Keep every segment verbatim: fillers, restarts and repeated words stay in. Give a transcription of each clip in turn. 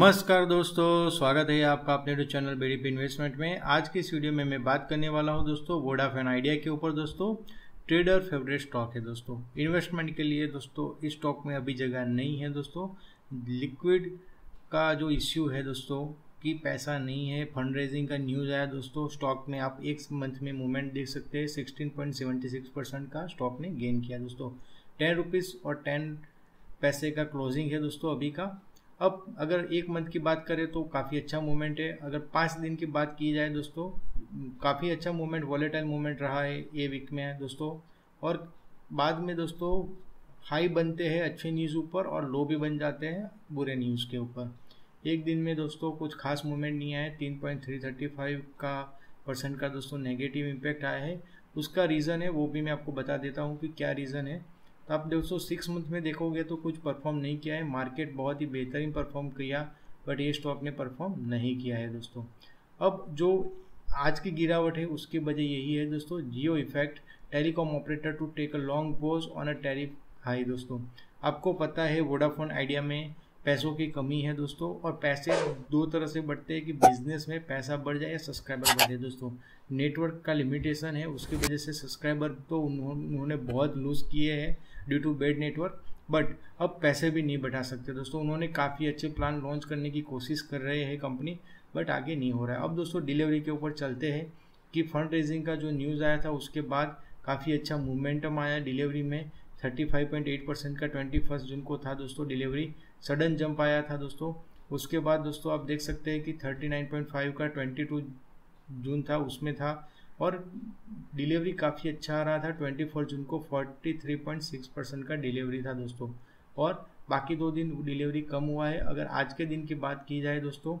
नमस्कार दोस्तों, स्वागत है आपका अपने यूट्यूब चैनल बीडीपी इन्वेस्टमेंट में। आज की इस वीडियो में मैं बात करने वाला हूं दोस्तों वोडाफोन आइडिया के ऊपर। दोस्तों ट्रेडर फेवरेट स्टॉक है दोस्तों, इन्वेस्टमेंट के लिए दोस्तों इस स्टॉक में अभी जगह नहीं है दोस्तों। लिक्विड का जो इश्यू है दोस्तों कि पैसा नहीं है, फंड रेजिंग का न्यूज़ आया दोस्तों। स्टॉक में आप एक मंथ में मूवमेंट देख सकते हैं, sixteen point seventy six percent का स्टॉक ने गेन किया दोस्तों। टेन रुपीज़ और टेन पैसे का क्लोजिंग है दोस्तों अभी का। अब अगर एक मंथ की बात करें तो काफ़ी अच्छा मूवमेंट है। अगर पाँच दिन की बात की जाए दोस्तों, काफ़ी अच्छा मूवमेंट, वॉलेटाइल मूवमेंट रहा है ये वीक में है दोस्तों। और बाद में दोस्तों हाई बनते हैं अच्छे न्यूज़ ऊपर और लो भी बन जाते हैं बुरे न्यूज़ के ऊपर। एक दिन में दोस्तों कुछ खास मूवमेंट नहीं आया है। तीन पॉइंट थ्री थर्टी फाइव का परसेंट का दोस्तों नेगेटिव इम्पैक्ट आया है। उसका रीज़न है वो भी मैं आपको बता देता हूँ कि क्या रीज़न है। तो आप दोस्तों सिक्स मंथ में देखोगे तो कुछ परफॉर्म नहीं किया है, मार्केट बहुत ही बेहतरीन परफॉर्म किया, बट ये स्टॉक ने परफॉर्म नहीं किया है दोस्तों। अब जो आज की गिरावट है उसकी वजह यही है दोस्तों, Jio effect, telecom operator to take a long pause on a tariff high दोस्तों। आपको पता है वोडाफोन आइडिया में पैसों की कमी है दोस्तों, और पैसे दो तरह से बढ़ते हैं कि बिजनेस में पैसा बढ़ जाए या सब्सक्राइबर बढ़े दोस्तों। नेटवर्क का लिमिटेशन है, उसकी वजह से सब्सक्राइबर तो उन्होंने बहुत लूज़ किए हैं due to bad network, but अब पैसे भी नहीं बढ़ा सकते दोस्तों। उन्होंने काफ़ी अच्छे प्लान लॉन्च करने की कोशिश कर रहे हैं कंपनी, बट आगे नहीं हो रहा है। अब दोस्तों डिलीवरी के ऊपर चलते हैं कि फंड रेजिंग का जो न्यूज़ आया था उसके बाद काफ़ी अच्छा मोमेंटम आया डिलीवरी में। Thirty five point eight percent का ट्वेंटी फर्स्ट जून को था दोस्तों डिलीवरी, सडन जंप आया था दोस्तों। उसके बाद दोस्तों आप देख सकते हैं कि थर्टी नाइन पॉइंट फाइव का ट्वेंटी टू जून था उसमें था, और डिलीवरी काफ़ी अच्छा आ रहा था। ट्वेंटी फोर जून को forty three point six percent का डिलीवरी था दोस्तों, और बाकी दो दिन डिलीवरी कम हुआ है। अगर आज के दिन की बात की जाए दोस्तों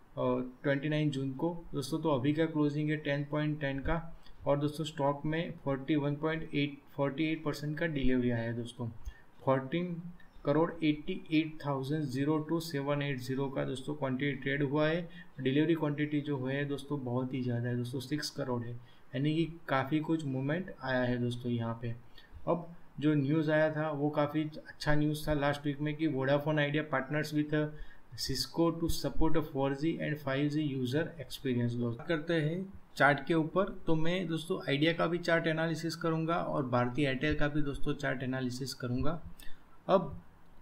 ट्वेंटी नाइन जून को दोस्तों, तो अभी का क्लोजिंग है टेन पॉइंट टेन का, और दोस्तों स्टॉक में forty one point eight forty eight percent का डिलीवरी आया है दोस्तों। Fourteen crore eighty eight thousand zero two seven eight zero का दोस्तों क्वांटिटी ट्रेड हुआ है। डिलीवरी क्वांटिटी जो है दोस्तों बहुत ही ज़्यादा है दोस्तों, सिक्स करोड़ है, यानी कि काफ़ी कुछ मूवमेंट आया है दोस्तों यहाँ पे। अब जो न्यूज़ आया था वो काफ़ी अच्छा न्यूज़ था लास्ट वीक में कि Vodafone Idea partners with Cisco to support four G and five G user experience. दोस्त करते हैं चार्ट के ऊपर, तो मैं दोस्तों आइडिया का भी चार्ट एनालिसिस करूँगा और भारतीय एयरटेल का भी दोस्तों चार्ट एनालिसिस करूँगा। अब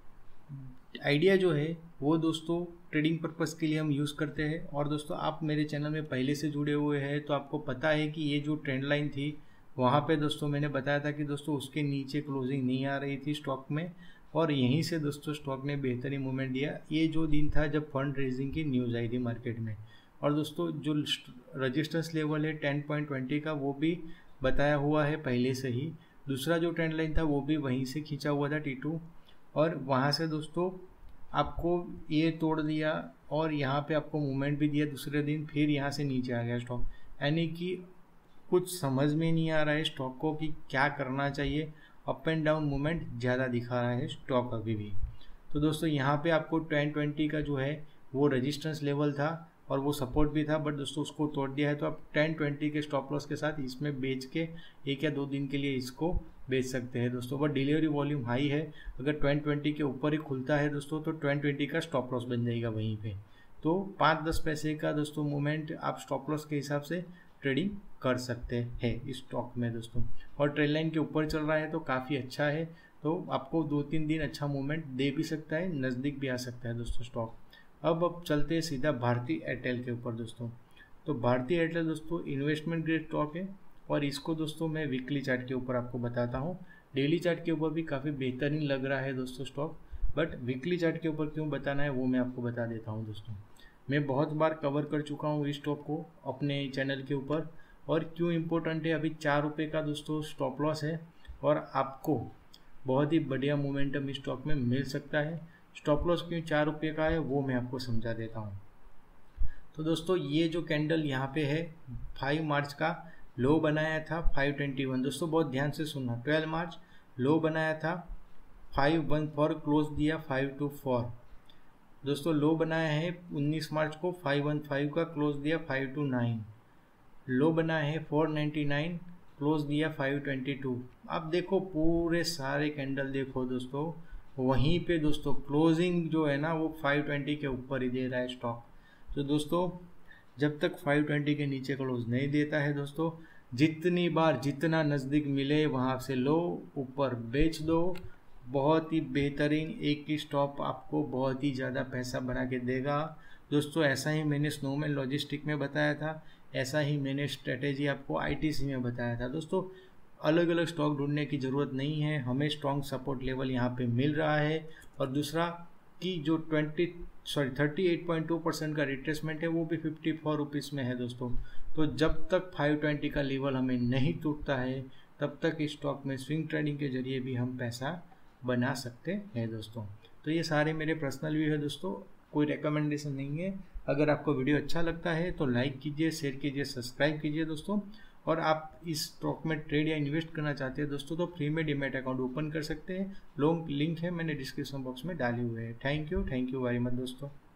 आइडिया जो है वो दोस्तों ट्रेडिंग पर्पस के लिए हम यूज़ करते हैं, और दोस्तों आप मेरे चैनल में पहले से जुड़े हुए हैं तो आपको पता है कि ये जो ट्रेंड लाइन थी वहाँ पे दोस्तों मैंने बताया था कि दोस्तों उसके नीचे क्लोजिंग नहीं आ रही थी स्टॉक में, और यहीं से दोस्तों स्टॉक ने बेहतरीन मूवमेंट दिया। ये जो दिन था जब फंड रेजिंग की न्यूज़ आई थी मार्केट में, और दोस्तों जो रजिस्टेंस लेवल है टेन पॉइंट ट्वेंटी का वो भी बताया हुआ है पहले से ही। दूसरा जो ट्रेंड लाइन था वो भी वहीं से खींचा हुआ था टी टू, और वहाँ से दोस्तों आपको ये तोड़ दिया और यहाँ पे आपको मूवमेंट भी दिया दूसरे दिन, फिर यहाँ से नीचे आ गया स्टॉक। यानी कि कुछ समझ में नहीं आ रहा है स्टॉक को कि क्या करना चाहिए। अप एंड डाउन मूवमेंट ज़्यादा दिखा रहा है स्टॉक अभी भी। तो दोस्तों यहाँ पे आपको टेन ट्वेंटी का जो है वो रेजिस्टेंस लेवल था और वो सपोर्ट भी था, बट दोस्तों उसको तोड़ दिया है। तो आप टेन ट्वेंटी के स्टॉप लॉस के साथ इसमें बेच के एक या दो दिन के लिए इसको बेच सकते हैं दोस्तों। बट डिलीवरी वॉल्यूम हाई है, अगर टेन ट्वेंटी के ऊपर ही खुलता है दोस्तों तो टेन ट्वेंटी का स्टॉप लॉस बन जाएगा वहीं पे। तो पाँच दस पैसे का दोस्तों मूवमेंट आप स्टॉप लॉस के हिसाब से ट्रेडिंग कर सकते हैं इस स्टॉक में दोस्तों। और ट्रेंड लाइन के ऊपर चल रहा है तो काफ़ी अच्छा है, तो आपको दो तीन दिन अच्छा मूवमेंट दे भी सकता है, नज़दीक भी आ सकता है दोस्तों स्टॉक। अब अब चलते हैं सीधा भारतीय एयरटेल के ऊपर दोस्तों। तो भारतीय एयरटेल दोस्तों इन्वेस्टमेंट ग्रेड स्टॉक है, और इसको दोस्तों मैं वीकली चार्ट के ऊपर आपको बताता हूँ। डेली चार्ट के ऊपर भी काफ़ी बेहतरीन लग रहा है दोस्तों स्टॉक, बट वीकली चार्ट के ऊपर क्यों बताना है वो मैं आपको बता देता हूँ दोस्तों। मैं बहुत बार कवर कर चुका हूँ इस स्टॉक को अपने चैनल के ऊपर, और क्यों इम्पोर्टेंट है। अभी चार रुपये का दोस्तों स्टॉप लॉस है, और आपको बहुत ही बढ़िया मोमेंटम इस स्टॉक में मिल सकता है। स्टॉप लॉस क्यों चार रुपये का है वो मैं आपको समझा देता हूँ। तो दोस्तों ये जो कैंडल यहाँ पे है फाइव मार्च का लो बनाया था फाइव ट्वेंटी वन। दोस्तों बहुत ध्यान से सुनना, ट्वेल्व मार्च लो बनाया था फाइव वन फोर, क्लोज दिया फाइव टू फोर। दोस्तों लो बनाया है उन्नीस मार्च को फाइव वन फाइव का, क्लोज दिया फाइव टू नाइन। लो बना है फोर नाइन्टी नाइन, क्लोज दिया फाइव ट्वेंटी टू। आप देखो पूरे सारे कैंडल देखो दोस्तों, वहीं पे दोस्तों क्लोजिंग जो है ना वो फाइव ट्वेंटी के ऊपर ही दे रहा है स्टॉक। तो दोस्तों जब तक फाइव ट्वेंटी के नीचे क्लोज नहीं देता है दोस्तों, जितनी बार जितना नज़दीक मिले वहाँ से लो, ऊपर बेच दो। बहुत ही बेहतरीन एक ही स्टॉप आपको बहुत ही ज़्यादा पैसा बना के देगा दोस्तों। ऐसा ही मैंने स्नोमैन लॉजिस्टिक में बताया था, ऐसा ही मैंने स्ट्रेटेजी आपको आईटीसी में बताया था दोस्तों। अलग अलग स्टॉक ढूंढने की ज़रूरत नहीं है, हमें स्ट्रॉन्ग सपोर्ट लेवल यहाँ पे मिल रहा है। और दूसरा कि जो twenty sorry thirty eight point two percent का रिट्रेसमेंट है वो भी फिफ्टी फोर रुपीज़ में है दोस्तों। तो जब तक फाइव ट्वेंटी का लेवल हमें नहीं टूटता है तब तक इस स्टॉक में स्विंग ट्रेडिंग के जरिए भी हम पैसा बना सकते हैं दोस्तों। तो ये सारे मेरे पर्सनल व्यू है दोस्तों, कोई रिकमेंडेशन नहीं है। अगर आपको वीडियो अच्छा लगता है तो लाइक कीजिए, शेयर कीजिए, सब्सक्राइब कीजिए दोस्तों। और आप इस स्टॉक में ट्रेड या इन्वेस्ट करना चाहते हैं दोस्तों तो फ्री में डीमैट अकाउंट ओपन कर सकते हैं। लोग लिंक है मैंने डिस्क्रिप्शन बॉक्स में डाले हुए हैं। Thank you thank you very much दोस्तों।